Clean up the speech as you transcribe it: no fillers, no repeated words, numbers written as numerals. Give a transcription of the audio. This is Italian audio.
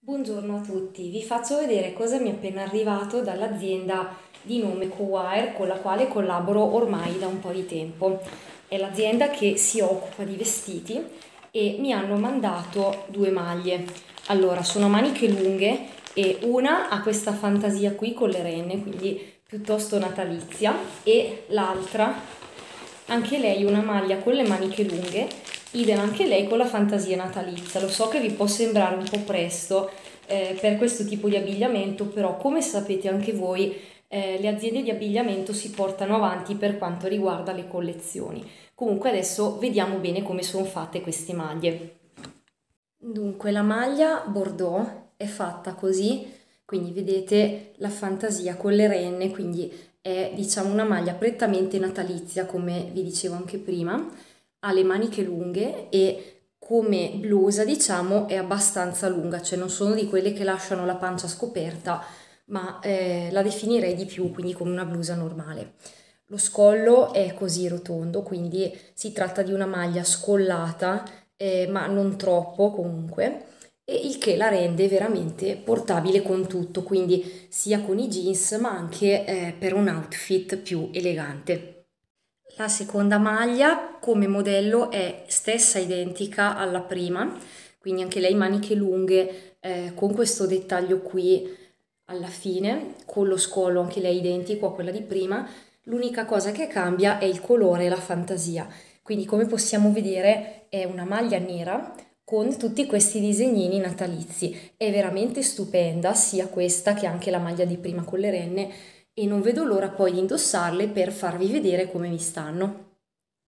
Buongiorno a tutti, vi faccio vedere cosa mi è appena arrivato dall'azienda di nome Cowire con la quale collaboro ormai da un po' di tempo. È l'azienda che si occupa di vestiti e mi hanno mandato due maglie. Allora, sono maniche lunghe e una ha questa fantasia qui con le renne, quindi piuttosto natalizia, e l'altra, anche lei una maglia con le maniche lunghe, idem anche lei con la fantasia natalizia. Lo so che vi può sembrare un po' presto per questo tipo di abbigliamento, però come sapete anche voi, le aziende di abbigliamento si portano avanti per quanto riguarda le collezioni. Comunque adesso vediamo bene come sono fatte queste maglie. Dunque, la maglia Bordeaux è fatta così, quindi vedete la fantasia con le renne, quindi è diciamo una maglia prettamente natalizia, come vi dicevo anche prima, ha le maniche lunghe e come blusa diciamo è abbastanza lunga, cioè non sono di quelle che lasciano la pancia scoperta, ma la definirei di più, quindi come una blusa normale. Lo scollo è così rotondo, quindi si tratta di una maglia scollata ma non troppo comunque, e il che la rende veramente portabile con tutto, quindi sia con i jeans ma anche per un outfit più elegante. La seconda maglia come modello è stessa identica alla prima, quindi anche lei maniche lunghe con questo dettaglio qui alla fine, con lo scollo anche lei identico a quella di prima. L'unica cosa che cambia è il colore e la fantasia. Quindi come possiamo vedere è una maglia nera con tutti questi disegnini natalizi. È veramente stupenda sia questa che anche la maglia di prima con le renne e non vedo l'ora poi di indossarle per farvi vedere come mi stanno.